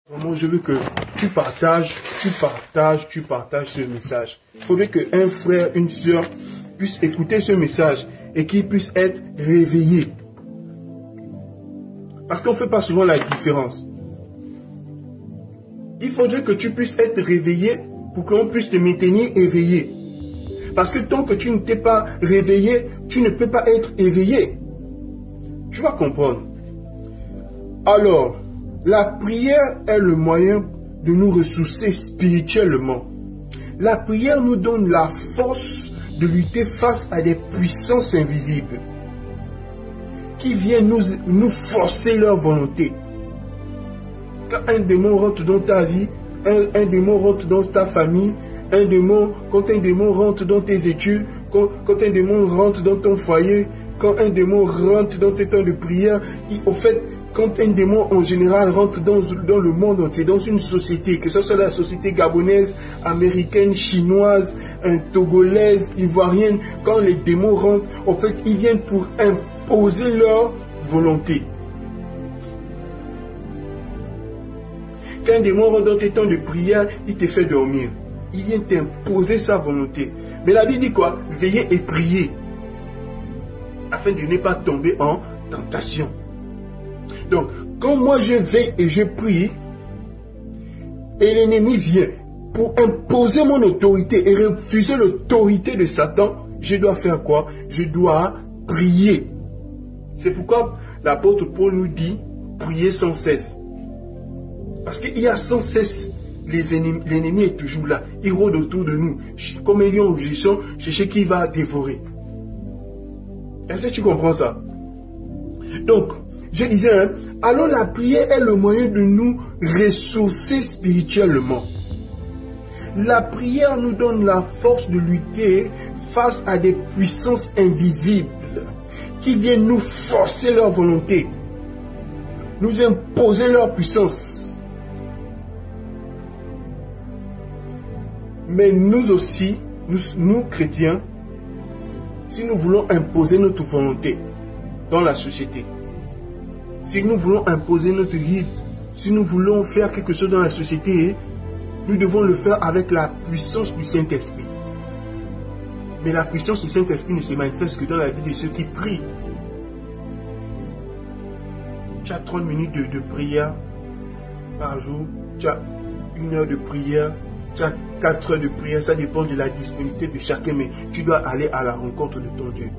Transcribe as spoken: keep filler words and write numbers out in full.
Vraiment, je veux que tu partages, tu partages, tu partages ce message. Il faudrait qu'un frère, une soeur puisse écouter ce message et qu'il puisse être réveillé. Parce qu'on ne fait pas souvent la différence. Il faudrait que tu puisses être réveillé pour qu'on puisse te maintenir éveillé. Parce que tant que tu ne t'es pas réveillé, tu ne peux pas être éveillé. Tu vas comprendre. Alors, la prière est le moyen de nous ressourcer spirituellement. La prière nous donne la force de lutter face à des puissances invisibles qui viennent nous, nous forcer leur volonté. Quand un démon rentre dans ta vie, un, un démon rentre dans ta famille, un démon, quand un démon rentre dans tes études, quand, quand un démon rentre dans ton foyer, quand un démon rentre dans tes temps de prière, il, au fait, quand un démon en général rentre dans, dans le monde entier, dans une société, que ce soit la société gabonaise, américaine, chinoise, un togolaise, ivoirienne, quand les démons rentrent, en fait, ils viennent pour imposer leur volonté. Quand un démon rentre dans tes temps de prière, il te fait dormir. Il vient t'imposer sa volonté. Mais la Bible dit quoi? Veillez et priez, afin de ne pas tomber en tentation. Donc, quand moi je veille et je prie, et l'ennemi vient pour imposer mon autorité et refuser l'autorité de Satan, je dois faire quoi? Je dois prier. C'est pourquoi l'apôtre Paul nous dit, priez sans cesse. Parce qu'il y a sans cesse, l'ennemi est toujours là. Il rôde autour de nous. Comme un lion rugissant, chercher qui va dévorer. Est-ce que tu comprends ça? Donc, je disais, hein, alors la prière est le moyen de nous ressourcer spirituellement. La prière nous donne la force de lutter face à des puissances invisibles qui viennent nous forcer leur volonté, nous imposer leur puissance. Mais nous aussi, nous, nous chrétiens, si nous voulons imposer notre volonté dans la société, si nous voulons imposer notre rythme, si nous voulons faire quelque chose dans la société, nous devons le faire avec la puissance du Saint-Esprit. Mais la puissance du Saint-Esprit ne se manifeste que dans la vie de ceux qui prient. Tu as trente minutes de, de prière par jour, tu as une heure de prière, tu as quatre heures de prière, ça dépend de la disponibilité de chacun, mais tu dois aller à la rencontre de ton Dieu.